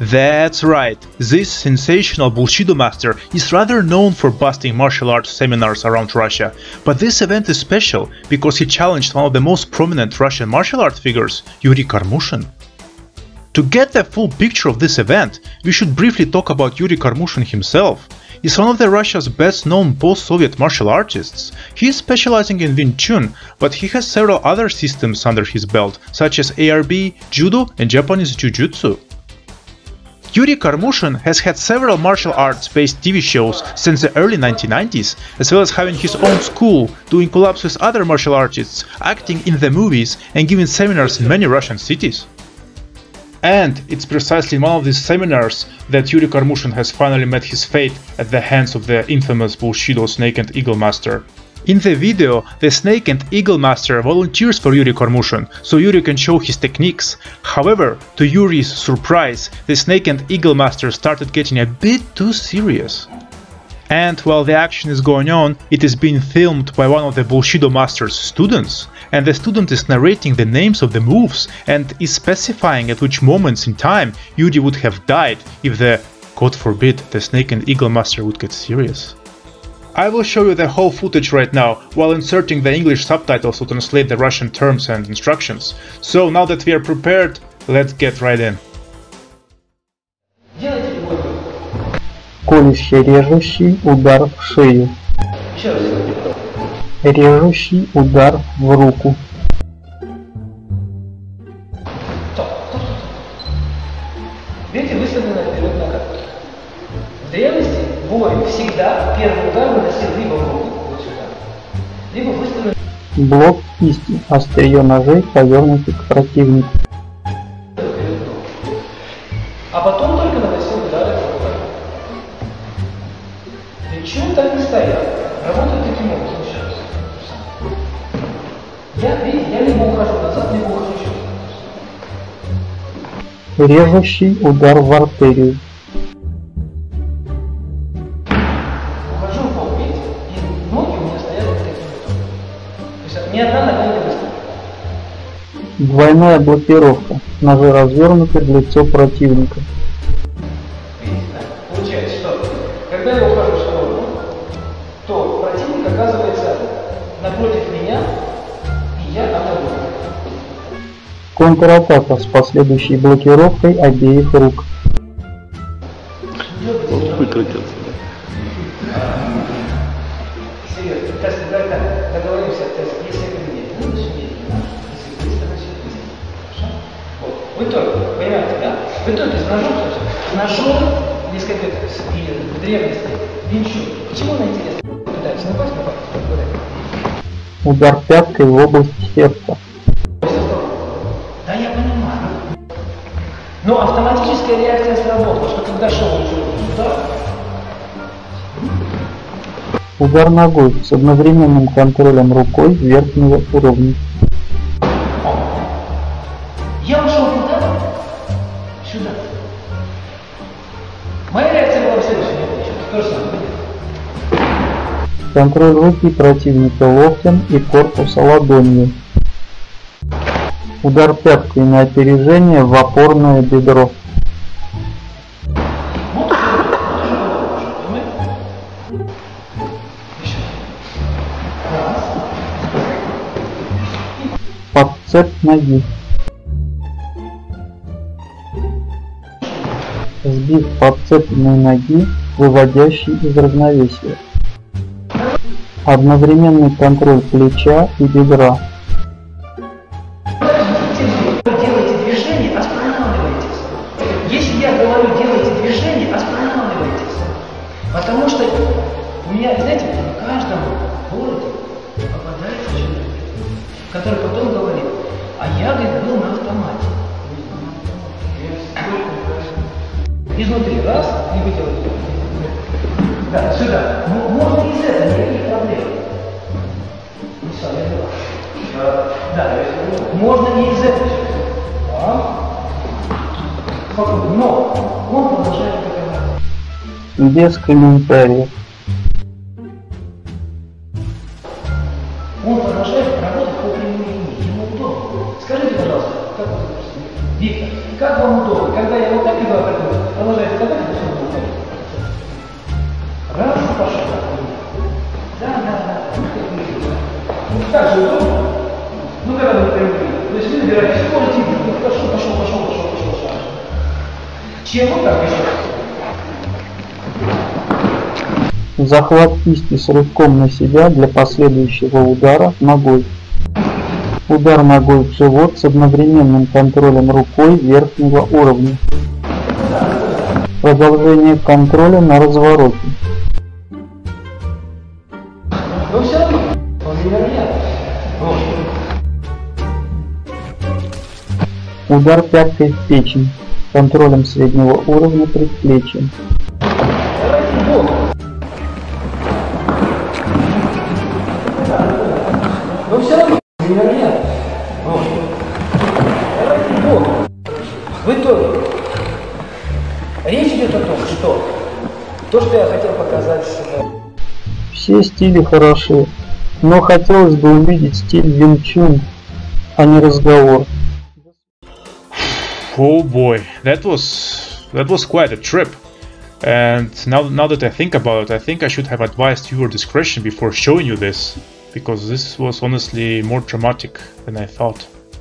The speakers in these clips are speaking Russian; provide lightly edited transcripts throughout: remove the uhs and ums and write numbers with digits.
That's right, this sensational Bushido master is rather known for busting martial arts seminars around Russia, but this event is special because he challenged one of the most prominent Russian martial arts figures, Yuri Karmushin. To get the full picture of this event, we should briefly talk about Yuri Karmushin himself. He's one of Russia's best-known post-Soviet martial artists. He is specializing in Wing Chun, but he has several other systems under his belt, such as ARB, Judo and Japanese Jiu-Jitsu. Yuri Karmushin has had several martial arts-based TV shows since the early 1990s, as well as having his own school, doing collabs with other martial artists, acting in the movies and giving seminars in many Russian cities. And it's precisely in one of these seminars that Yuri Karmushin has finally met his fate at the hands of the infamous Bushido Snake and Eagle Master. In the video, the Snake and Eagle Master volunteers for Yuri Karmushin, so Yuri can show his techniques. However, to Yuri's surprise, the Snake and Eagle Master started getting a bit too serious. And while the action is going on, it is being filmed by one of the Bushido Master's students, and the student is narrating the names of the moves and is specifying at which moments in time Yuri would have died if the, God forbid, the Snake and Eagle Master would get serious. I will show you the whole footage right now, while inserting the English subtitles to translate the Russian terms and instructions. So now that we are prepared, let's get right in. Колющий режущий удар в шею. Режущий удар в руку. Видите, выставлено вперед нога. В древности бой всегда первый удар выносил либо в руку, вот сюда, либо выставлен. Блок кисти. Острие ножей повернуты к противнику. А потом только наносил удары в руку. Ничего так не стоят. Работают таким образом сейчас. Я либо ухожу назад, либо ухожу сейчас. Режущий удар в артерию. Ухожу в пол, видите? И ноги у меня стоят вот таким образом. То есть ни одна нога не выставлена. Двойная блокировка. Ножи развернуты в лицо противника. Видите, да? Получается, что когда я ухожу в сторону, то противник оказывается напротив меня, и я атакую. Контратака с последующей блокировкой обеих рук. Выкрутился, да? Серьезно, договоримся, если это медленно, значит медленно, если быстро, значит быстро. Хорошо? Вот. Вы только, понимаете, да? Вы только с ножом, здесь как это, в древности, винчу. Почему она интересна? Пытается напасть. Удар пяткой в область сердца. Да, я понимаю. Но автоматическая реакция сработала, что когда шел удар. Удар ногой с одновременным контролем рукой верхнего уровня. Я ушел куда? Сюда. Моя реакция была следующая. То же самое. Контроль руки противника локтем и корпуса ладонью. Удар пяткой на опережение в опорное бедро. Подцеп ноги. Сбив подцепленной ноги, выводящий из равновесия. Одновременный контроль плеча и бедра. Делайте движение, останавливайтесь. Если я говорю делайте движение, останавливайтесь. Потому что у меня, знаете, в каждом городе попадается человек, который потом говорит, а я, говорит, был на автомате. Изнутри раз и выделать. Да, сюда. Можно из этого, никаких проблем. Не сами дела. Да, можно не из этого. Но он продолжает атаковать. Без комментариев. Он продолжает работать по прямой линии. Ему удобно. Скажите, пожалуйста, как вы это представляете? Виктор, как вам удобно? Когда я вот так иду, продолжаю сказать, то что вы уходите. Раз, пошел. Да. Ну так же удобно. Ну когда вы прям, то есть вы набираете скорость, пошел. Чем вот так еще? Захват кисти с рывком на себя для последующего удара ногой. Удар ногой в живот с одновременным контролем рукой верхнего уровня. Продолжение контроля на развороте. Но все равно, он невероятный. Удар пяткой в печень с контролем среднего уровня предплечья. Но все равно, невероятно. Вы тоже. Речь идет о том, что то, что я хотел показать, Все стили хороши, но хотелось бы увидеть стиль Вин Чун, а не разговор. Oh boy, that was quite a trip. And now that I think about it, I think I should have advised viewer discretion before showing you this, because this was honestly more dramatic than I thought.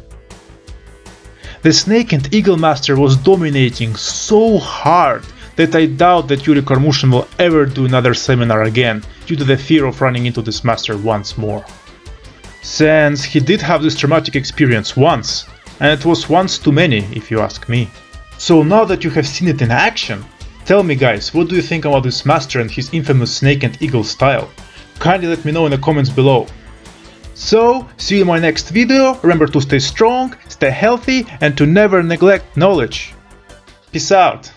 The Snake and Eagle Master was dominating so hard that I doubt that Yuri Karmushin will ever do another seminar again, due to the fear of running into this master once more. Since he did have this traumatic experience once, and it was once too many, if you ask me. So now that you have seen it in action, tell me guys, what do you think about this master and his infamous Snake and Eagle style? Kindly let me know in the comments below. So, see you in my next video, remember to stay strong, stay healthy, and to never neglect knowledge. Peace out!